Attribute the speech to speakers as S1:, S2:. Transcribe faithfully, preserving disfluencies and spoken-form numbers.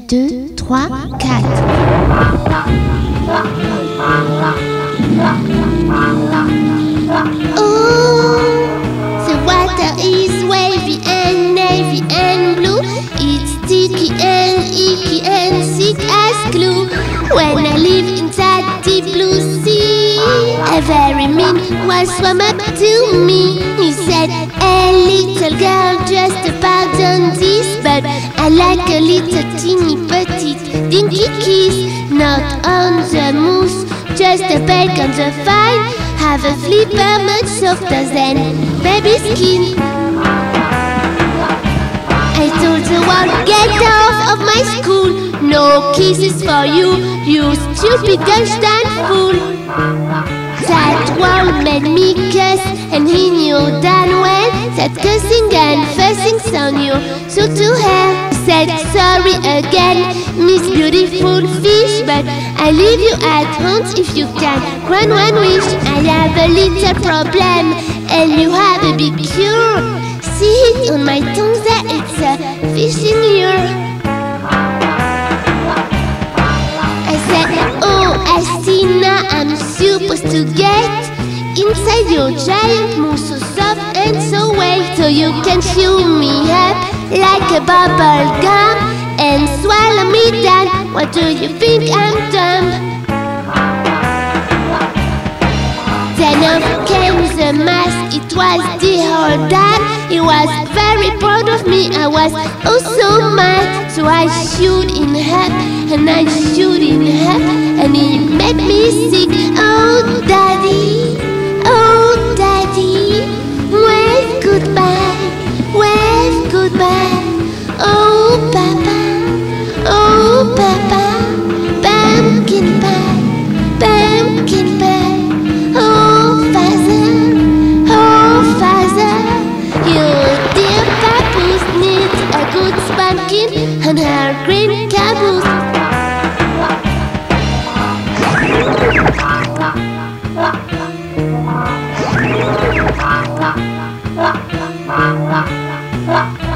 S1: deux, trois, quatre. Oh, the water is wavy and navy and blue. It's sticky and icky and thick as glue. When I live in that deep blue sea, a very mean one swam up to me. He said, "Hey little girl, just pardon this, but I like a little teeny petite dinky kiss. Not on the mousse, just a peck on the fine. Have a flipper much softer than baby skin." I told the world, "Get off of my school. No kisses for you, you stupid Goldstein fool." That world made me cuss, and he knew damn well that cussing and fussing's on you. So to her, said, "Sorry again, Miss Beautiful Fish, but I leave you at home if you can grant one wish. I have a little problem, and you have a big cure. See it on my tongue there, it's a fishing lure." I said, "Oh, I see now I'm supposed to get inside your giant mouth, so soft and so wet, so you can chew me up like a bubble gum and swallow me down. What do you think, I'm dumb?" Then up came the mask, it was the whole dad. He was very proud of me, I was oh so mad. So I shooed in half, and I shooed in half, and he made me sick. Oh daddy, oh daddy, wave goodbye, wave goodbye. Oh papa, oh papa, pumpkin pie, pumpkin pie. Oh father, oh father, your dear papoose needs a good spanking and her green caboose.
S2: Ha ha ha ha ha.